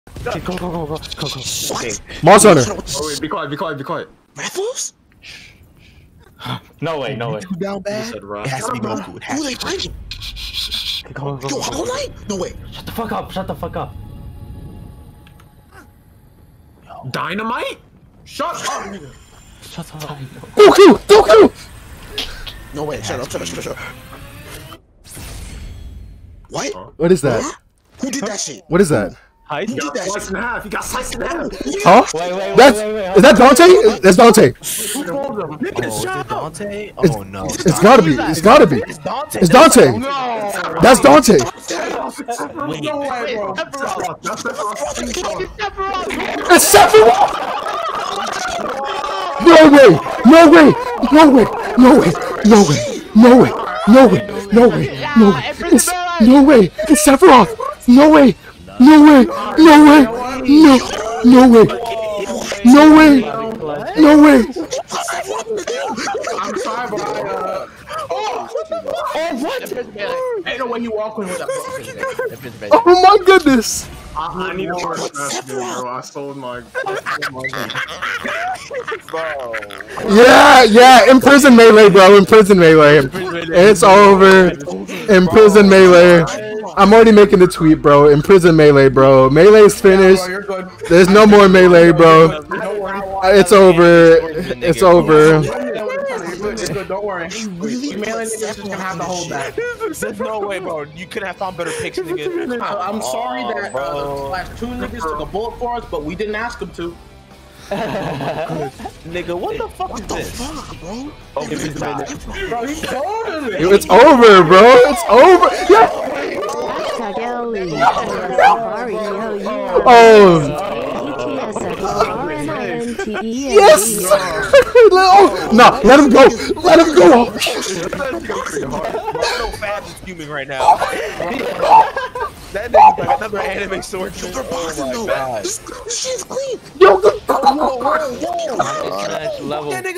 Okay, go. What? Monster Hunter. Oh, wait, be quiet. Raffles? No way. Too down You bad? said Rob. It has to be Goku. It has Who to they be. fighting? Go. Yo, Hollow Knight? No way. Shut the fuck up. Dynamite? Shut up, nigga. Shut up. Goku! No way. Shut up. What? What is that? Who did that shit? What is that? Hi. He got sliced in half. He got sliced in half. Huh? Wait. Is that Dante? That's Dante. Who told him? Is it Dante? Oh no. It's gotta be. It's Dante. It's Dante. That's Dante. Wait, No way, bro. Sephiroth. That's Sephiroth. It's Sephiroth. No way. It's Sephiroth. No way. I'm sorry, but What? Ain't no way you walking with that. Oh my goodness. I need a more fast dude, bro. I sold my Yeah. Imprison Melee, bro. Imprison Melee. It's over. Imprison Melee. I'm already making the tweet, bro. Imprison Melee, bro. Melee's finished. You're good. There's no more Melee, bro. It's over. It's over. It's good. Don't worry. You mailing niggas just gonna have to hold that. There's no way, bro. You could have found better picks, nigga. I'm sorry that the last two niggas took a bullet for us, but we didn't ask them to. Nigga, what the fuck is this? Fuck, bro. Okay, please stop. Bro, he told us it. It's over, bro. It's over. Yeah. Oh. Yes. No, let him go. Let him go. No fab is fuming right now. That nigga's like another anime sword. They're Oh boxing my though. god. This shit's clean. Yo. Level.